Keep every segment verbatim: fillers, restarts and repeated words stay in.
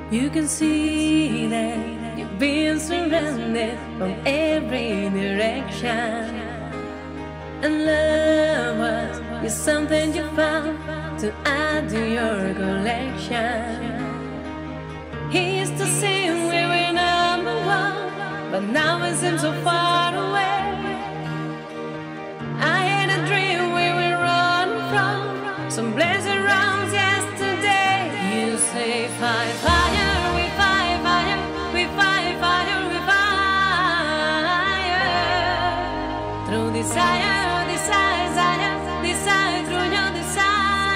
You can see that you've been surrounded from every direction, and love was is something you found to add to your collection. He used to sing we were number one, but now it seems so far away. I had a dream we were running from some blazing rounds yesterday. You say fire, fire, we fire, fire, we fire, fire, we fire. Through desire, desire, desire, desire, through your desire.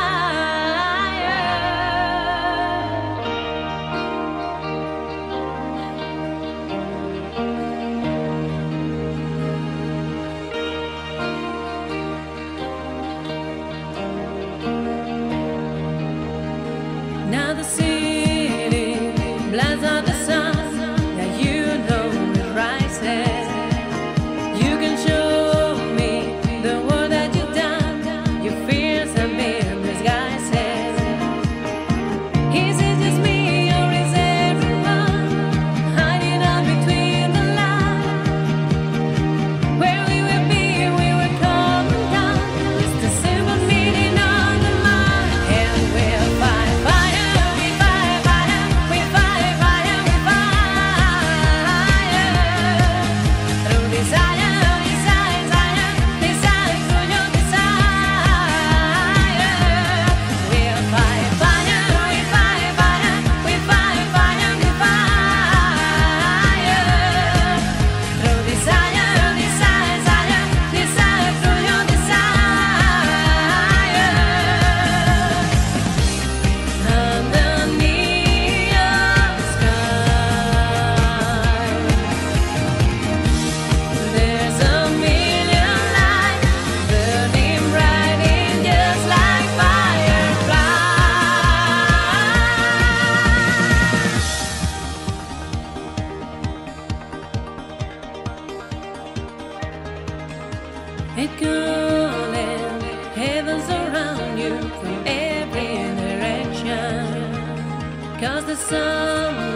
Now the city blasts out the sun that you know is rising. You can show me the world that you've done. Your fears have been disguised. Is it just me or is everyone hiding out between the lines? Where we will be, we will come down. It's the simple meaning of the mind, and we'll fight, fight. It calling heavens around you from every direction, 'cause the sun